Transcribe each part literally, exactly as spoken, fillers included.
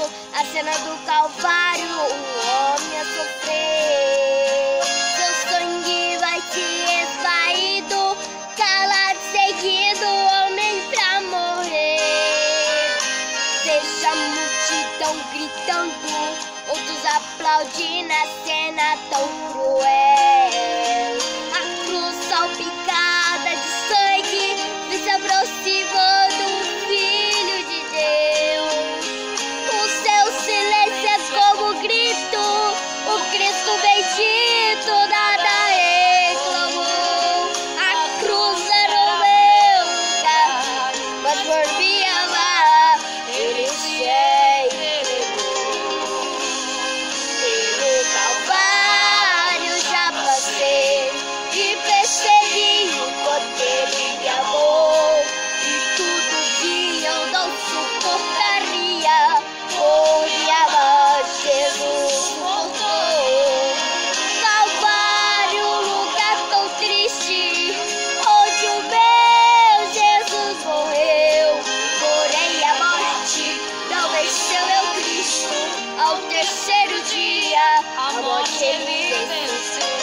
a cena do Calvário, o homem a sofrer. Seu sangue vai ser esvaído, calado, seguido, homem pra morrer. Deixa a multidão gritando, outros aplaudindo a cena tão cruel. A cruz salpicada de sangue se aproximou do Filho de Deus. O seu silêncio é como um grito, o Cristo bendito nada reclamou. A cruz era o meu lugar, mas por minha lá ele se entregou. Pelo Calvário já passei e percebi o poder de amor, e tudo que eu não suportaria por me amar, Jesus voltou. Calvário, lugar tão triste, onde o meu Jesus morreu, porém a morte não venceu meu Cristo. Ao terceiro dia a morte ele venceu.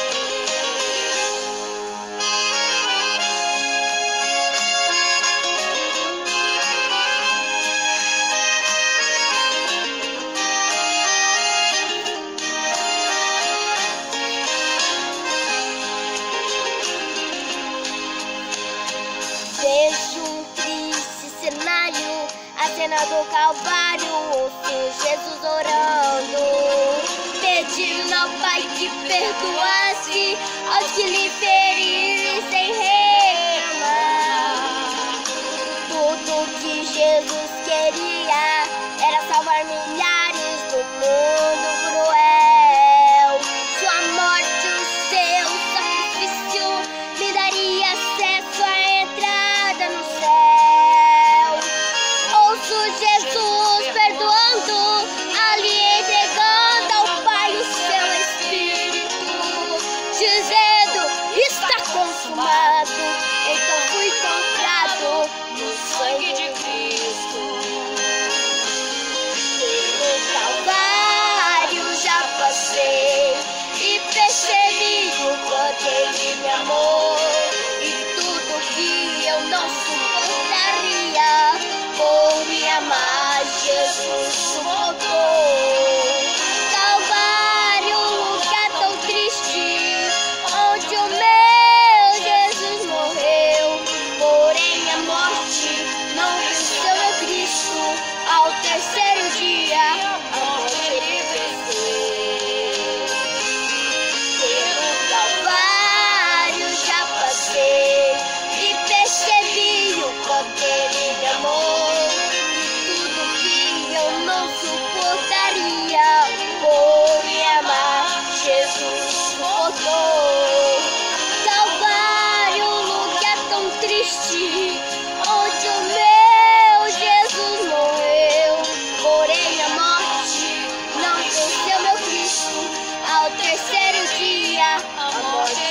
Vejo um triste cenário, a cena do Calvário, ouço Jesus orando, pedindo ao Pai que perdoasse aos que lhe feriram sem reclamar. Tudo que Jesus queria era salvar milhares do mundo cruel. Sua morte, o seu sacrifício, me daria acesso à entrada no céu. Ouço Jesus perdoando, ali entregando ao Pai o seu Espírito, dizendo: está consumado. Então fui comprado no sangue de Cristo. Pelo Calvário já passei e percebi o poder de meu amor, e tudo que eu não suportaria por me amar, Jesus suportou. Calvário, lugar tão triste, onde o meu Jesus morreu, porém a morte não venceu meu Cristo. Ao terceiro dia a morte ele venceu. Pelo Calvário já passei e percebi o poder de amor, e tudo que eu não suportaria por me amar, Jesus suportou. Calvário, lugar tão triste, onde o meu Jesus morreu, porém a morte não venceu meu Cristo. Ao terceiro dia a morte